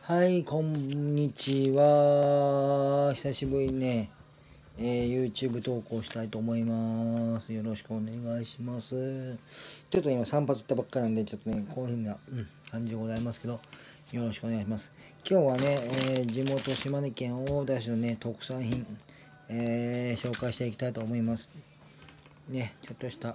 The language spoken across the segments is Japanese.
はい、こんにちは。久しぶりにね、YouTube 投稿したいと思います。よろしくお願いします。ちょっと今散髪行ったばっかりなんで、ちょっとね、こういう風な、感じでございますけど、よろしくお願いします。今日はね、地元島根県大田市のね、特産品、紹介していきたいと思います。ね、ちょっとした、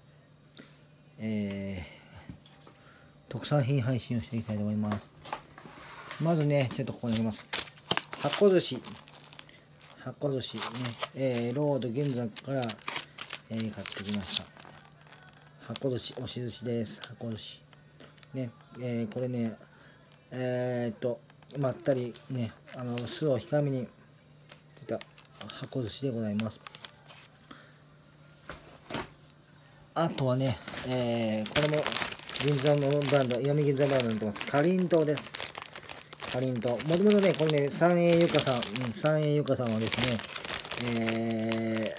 特産品配信をしていきたいと思います。まずね、ちょっとここにあります。箱寿司ね、ロード銀座から、買ってきました。箱寿司、押し寿司です。箱寿司。ね、これね、まったりね、酢を控えめについた箱寿司でございます。あとはね、これも銀座のブランド、闇銀座ブランドになってます。かりんとうです。かりんとう。もともとね、これね、三栄ゆかさん、三栄ゆかさんはですね、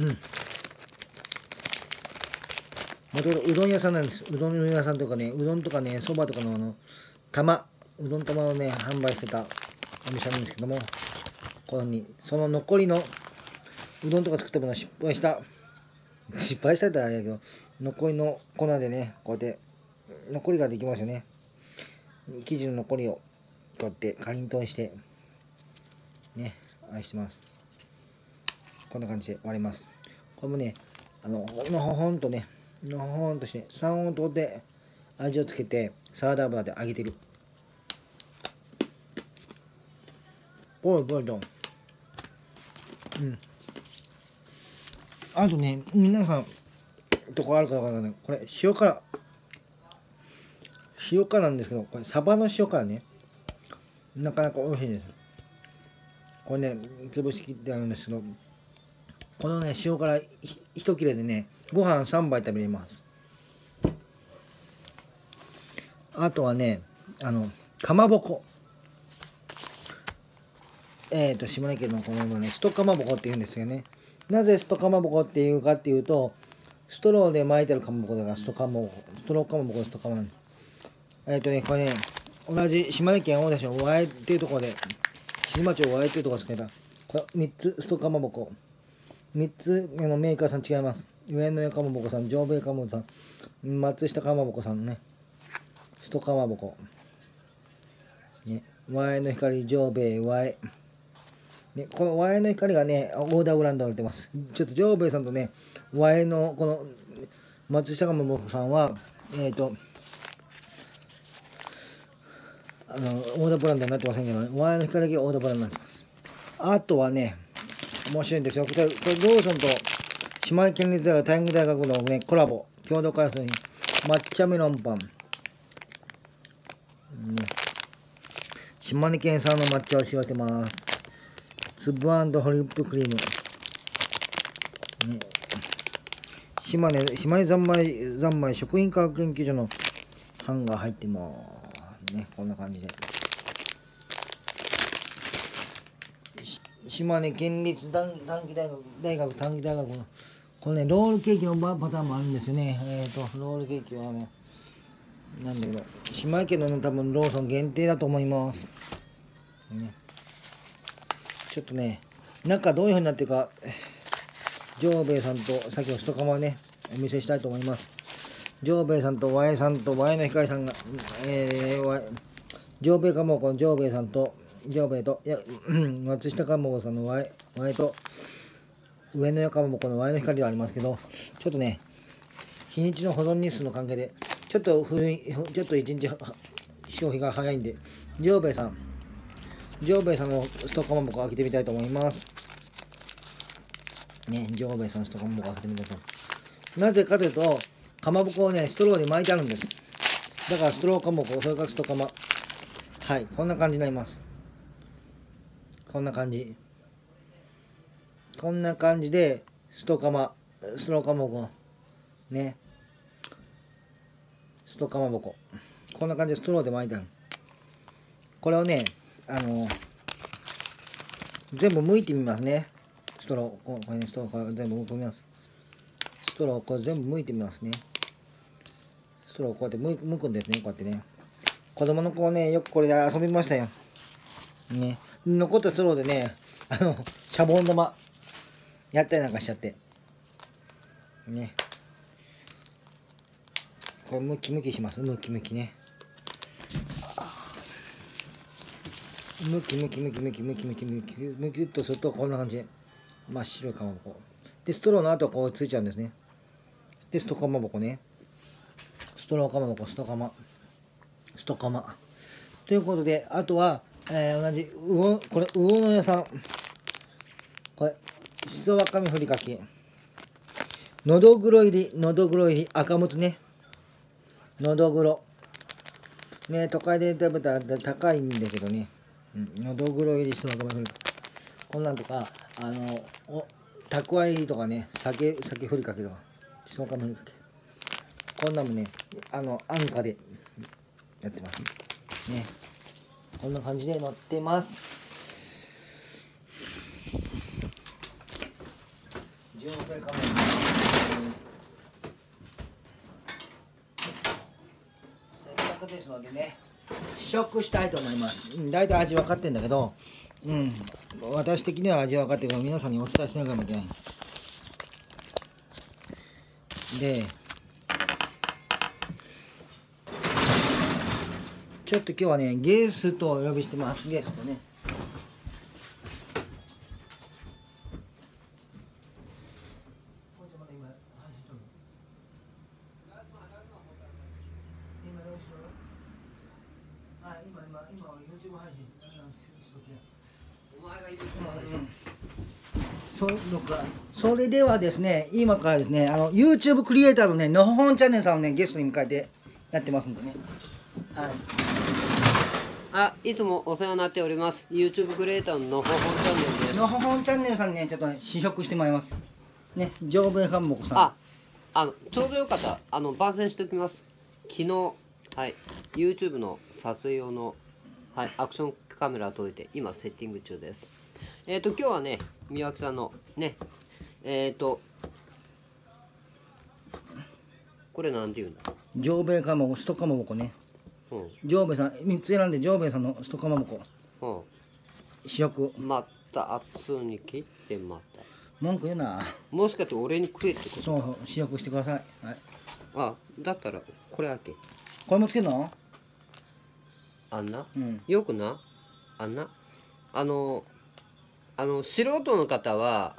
もともとうどん屋さんなんです。うどん屋さんとかね、うどんとかね、そばとかのうどん玉をね、販売してたお店なんですけども、このに、その残りのうどんとか作ったものを失敗したってあれだけど、残りの粉でね、こうやって、残りができますよね。生地の残りを、こうやってかりんとうにして、ね、愛してます。こんな感じで割ります。これもね、のほほんとね、のほほんとして、3温糖で味をつけて、サラダ油で揚げてる。ボイボイと。あとね、皆さん、とこあるかわからない。これ、塩辛。塩辛なんですけど、これ、サバの塩辛ね。なかなか美味しいです。これね、潰しきってあるんですけど、このね、塩辛一切れでね、ご飯3杯食べれます。あとはね、かまぼこ。島根県のこのね、ストかまぼこって言うんですよね。なぜストかまぼこっていうかっていうと、ストローで巻いてるかまぼこだからストローかまぼこストかまなんです。これね、同じ島根県大田市の和江っていうところで、新町を和江っていうところで作った、これ3つストかまぼこ。3つのメーカーさん違います。上野屋かまぼこさん、上米かまぼこさん、松下かまぼこさんね。ストかまぼこ。ね、和江の光、上米、和江。ね、この和江の光がね、オーダーブランドが売れてます。ちょっと上兵衛さんとね、和江のこの松下かまぼこさんは、オーダーブランドになってませんけど、ね、和江の光だけオーダーブランドになってます。あとはね、面白いんですよ。これローソンと島根県立大学大学大学のね、コラボ、共同開発に抹茶メロンパン。島根県産の抹茶を使用してます。粒&ホリップクリーム。ね、島根三昧食品科学研究所の版が入ってますね。こんな感じで。島根県立短期大学の、これね、ロールケーキのパターンもあるんですよね。ロールケーキはね、なんだけど、島根県の多分ローソン限定だと思います。ね、ちょっとね、中どういう風になってるか、上兵衛さんとさっきの一釜ね、お見せしたいと思います。上兵衛さんと和江さんと和江の光さんが、上兵衛かもこの上兵衛さんと上兵衛と松下かもこさんの和江と上野かもこの和江の光ではありますけど、ちょっとね、日にちの保存日数の関係でちょっと一日消費が早いんで、上兵衛さんのストかまぼこ開けてみたいと思います。ね、上兵衛さんのストかまぼこ開けてみたいと思います。なぜかというと、かまぼこをね、ストローに巻いてあるんです。だからストローかまぼこ、それからストかま。はい、こんな感じになります。こんな感じで、ストローかまぼこ。ね。ストかまぼこ。こんな感じでストローで巻いてある。これをね、全部剥いてみますね。ストロー、これね、ストロー全部剥みます。ストロー、これ全部剥いてみますね。ストローをこうやって剥くんですね、こうやってね。子供の子ね、よくこれで遊びましたよ。 ね、残ったストローでね、シャボン玉やったりなんかしちゃってね、これムキムキします。ムキムキね、ムキムキムキムキムキムキムキムキっとするとこんな感じで真っ白いかまぼこで、ストローの後はこうついちゃうんですね。でストかまぼこね、ストローかまぼこ、ストかまということで、あとは、同じこれ魚の屋さん、これしそわかめふりかけ、のどぐろ入り赤むつね、のどぐろね、都会で食べたら高いんだけどね、のどぐろ入りしそわかめふりかけ、こんなんとかたくあいとかね、酒ふりかけとかしそわかめふりかけ、こんなんもね、安価でやってますね。こんな感じで乗ってます。10倍かも。せっかくですのでね、試食したいと思います。大体味分かってんだけど、私的には味分かってるから皆さんにお伝えしなきゃいけない。で、ちょっと今日はね、ゲストをお呼びしてます。ゲストね。それではですね、今からですね、YouTube クリエイターのね、のほほんチャンネルさんをね、ゲストに迎えてやってますんでね。 はい。いつもお世話になっております。YouTube クリエイターののほほんチャンネルです。 のほほんチャンネルさんにね、ちょっと、ね、試食してもらいます。ね、上米かもこさん。 ちょうどよかった。番宣しておきます。昨日、はい、YouTube の撮影用の、はい、アクションカメラを届いて、今セッティング中です。今日はね、宮脇さんのね、これなんて言うんだ。 上米かもこ、一かまぼこね。上米さん、3つ選んで上米さんの一かまぼこ。試食。 また熱に切ってまた。 文句言うな。 もしかして俺に食えってこと？ そう、試食してください。はい。 だったらこれだけ。 これもつけるの？ よくな、素人の方は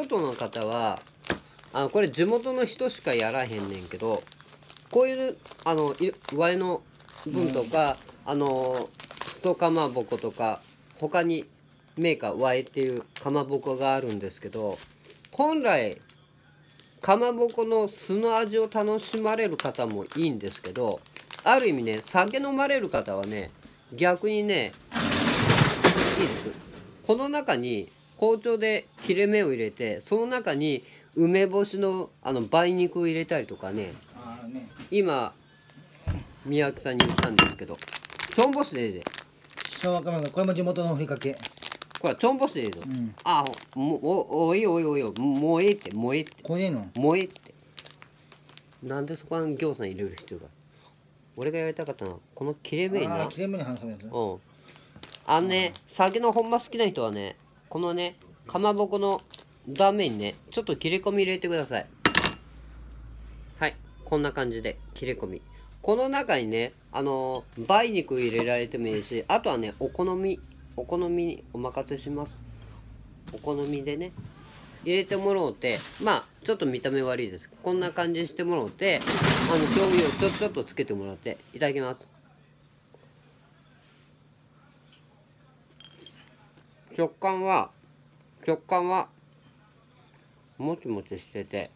これ地元の人しかやらへんねんけど、こういうワイの分とか、ストかまぼことか他にメーカーワイっていうかまぼこがあるんですけど、本来かまぼこの酢の味を楽しまれる方もいいんですけど、ある意味ね、酒飲まれる方はね、逆にねいいです。この中に包丁で切れ目を入れて、その中に梅干しの梅肉を入れたりとかね、今宮脇さんに言ったんですけど、ちょんぼしでいいで。 これも地元のふりかけ。 これちょんぼしでいいぞ。おい、もうええって。 これいいの？ もうええって。なんでそこに行さん入れる必要がある？俺がやりたかったのはこの切れ目にな。 切れ目に挟むやつ。 酒のほんま好きな人はね、このね、かまぼこの断面にね、ちょっと切れ込み入れてください。はい、こんな感じで切れ込み。この中にね、梅肉入れられてもいいし、あとはね、お好みにお任せします。お好みでね、入れてもろうて、ちょっと見た目悪いです。こんな感じにしてもろうて、醤油をちょっとつけてもらって、いただきます。食感はもちもちしてて、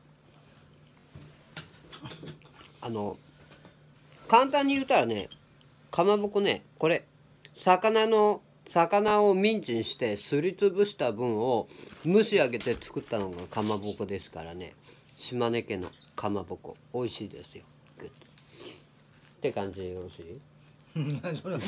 簡単に言うたらね、かまぼこね、これ魚をミンチにしてすりつぶした分を蒸し上げて作ったのがかまぼこですからね。島根県のかまぼこ美味しいですよ。グッって感じでよろしい？ それは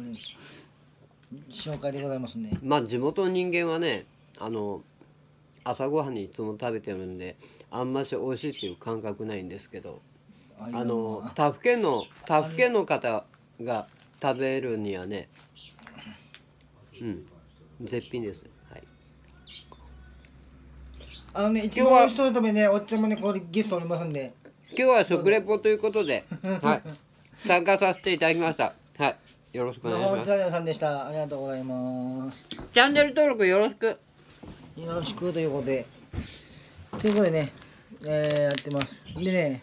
紹介でございますね。 地元の人間はね、朝ごはんにいつも食べてるんで、あんまし美味しいっていう感覚ないんですけど、他府県の方が食べるにはね、 絶品です。はい。 一番美味しそうなためね、おっちゃんもね、ここでゲストおりますんで。 今日は食レポということで、はい、参加させていただきました。はい、よろしくお願いします。 のほうちらさんでした。ありがとうございます。 チャンネル登録よろしく。 よろしくということで。ということでね、やってます。でね、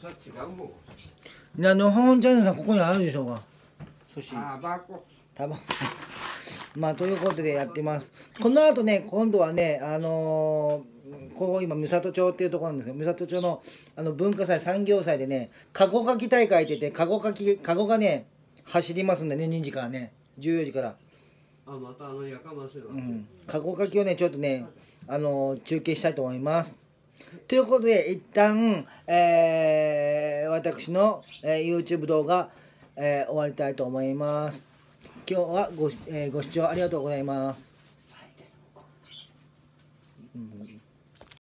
のほんチャンネルさん、ここにあるでしょうか。寿司。タバコ。まあ、ということでやってます。この後ね、今度はね、ここ今、三郷町っていうところなんですけど、三郷町の文化祭、産業祭でね、カゴかき大会って言って、カゴがね、走りますんでね、2時からね、14時から。 またやかましいわ。 カゴかきをね、ちょっとね、中継したいと思います。ということで、一旦、私の、YouTube 動画、終わりたいと思います。今日はご視聴ありがとうございます。